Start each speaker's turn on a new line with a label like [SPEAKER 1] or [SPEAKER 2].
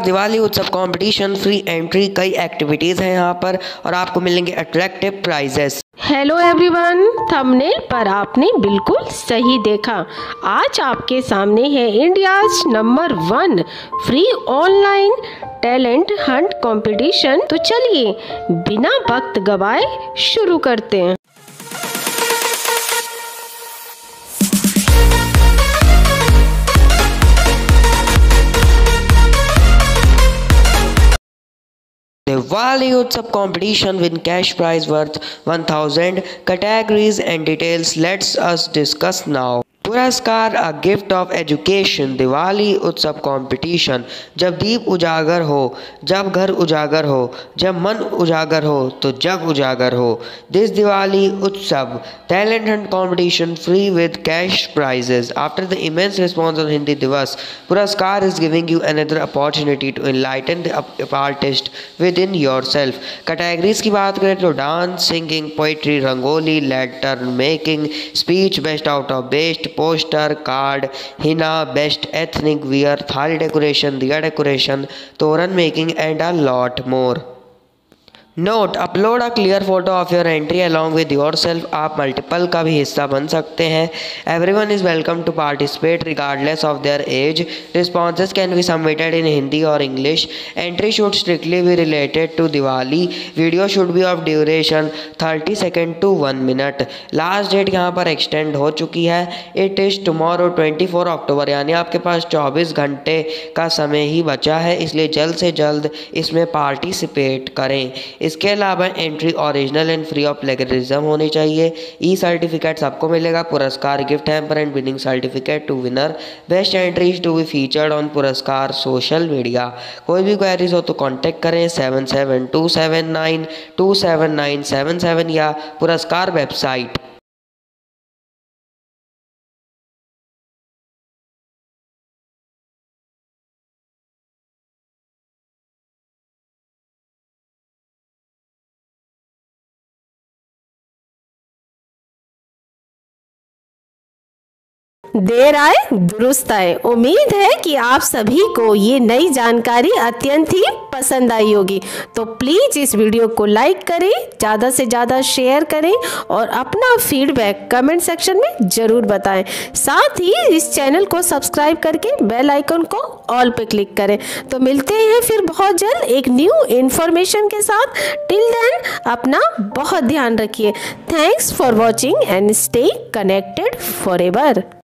[SPEAKER 1] दिवाली उत्सव competition, free entry, कई activities हैं यहाँ पर और आपको मिलेंगे attractive prizes.
[SPEAKER 2] Hello everyone, thumbnail पर आपने बिल्कुल सही देखा। आज आपके सामने है India's number 1 free online talent hunt competition. तो चलिए बिना वक्त गवाए शुरू करते हैं।
[SPEAKER 1] Diwali Utsav competition win cash prize worth 1000 categories and details. Let's us discuss now. Puraskar a gift of education. Diwali उत्सव कंपटीशन। जब दीप उजागर हो, जब घर उजागर हो, जब मन उजागर हो तो जग उजागर हो। दिस दिवाली उत्सव talent hunt competition free with cash prizes. After the immense response on Hindi Divas, Puraskar is giving you another opportunity to enlighten the artist within yourself. Categories की बात करें तो dance, singing, poetry, rangoli, letter making, speech, best out of best, poster, card, henna, best ethnic wear, thali decoration, diya decoration, toran making and a lot more. Note, upload a clear photo of your entry along with yourself. आप multiple का भी हिस्सा बन सकते हैं। Everyone is welcome to participate regardless of their age. Responses can be submitted इन हिंदी और English. Entry should strictly be related to Diwali. Video should be of duration 30 second to 1 minute. Last date यहाँ पर extend हो चुकी है। It is tomorrow 24 अक्टूबर, यानी आपके पास 24 घंटे का समय ही बचा है, इसलिए जल्द से जल्द इसमें पार्टिसिपेट करें। इसके अलावा entry original and free of plagiarism होनी चाहिए। ई सर्टिफिकेट सबको मिलेगा। Puraskar gift hamper and winning certificate to winner. Best entries to be featured on Puraskar social media. कोई भी क्वेरीज हो तो कांटेक्ट करें 7727927977 या पुरस्कार वेबसाइट।
[SPEAKER 2] देर आए दुरुस्त आए। उम्मीद है कि आप सभी को ये नई जानकारी अत्यंत ही पसंद आई होगी। तो प्लीज़ इस वीडियो को लाइक करें, ज़्यादा से ज़्यादा शेयर करें और अपना फीडबैक कमेंट सेक्शन में ज़रूर बताएं। साथ ही इस चैनल को सब्सक्राइब करके बेल आइकन को ऑल पे क्लिक करें। तो मिलते हैं फिर बहुत जल्द एक न्यू इन्फॉर्मेशन के साथ। टिल देन अपना बहुत ध्यान रखिए। Thanks for watching and stay connected forever.